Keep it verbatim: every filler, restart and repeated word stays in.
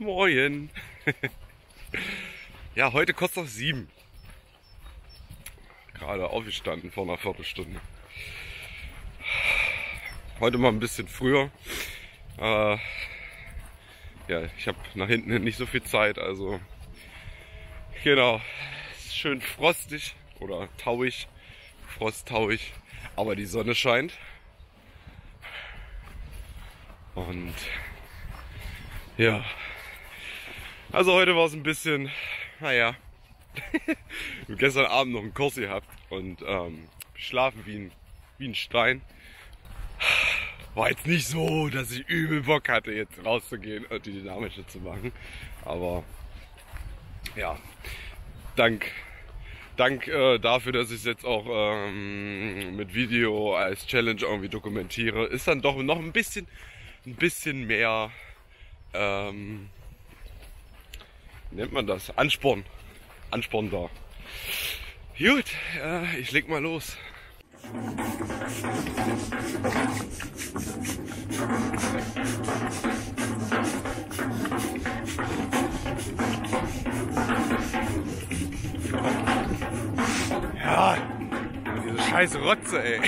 Moin. Ja, heute kurz nach sieben. Gerade aufgestanden vor einer Viertelstunde. Heute mal ein bisschen früher. Äh, ja, ich habe nach hinten hin nicht so viel Zeit, also genau. Es ist schön frostig oder tauig, frosttauig, aber die Sonne scheint. Und ja, also heute war es ein bisschen, naja, gestern Abend noch einen Kurs gehabt und ähm, schlafen wie ein, wie ein Stein. War jetzt nicht so, dass ich übel Bock hatte, jetzt rauszugehen und die Dynamische zu machen. Aber ja, dank, dank äh, dafür, dass ich es jetzt auch ähm, mit Video als Challenge irgendwie dokumentiere, ist dann doch noch ein bisschen, ein bisschen mehr, ähm, wie nennt man das? Ansporn. Ansporn da. Gut, äh, ich leg mal los. Ja, diese scheiß Rotze, ey.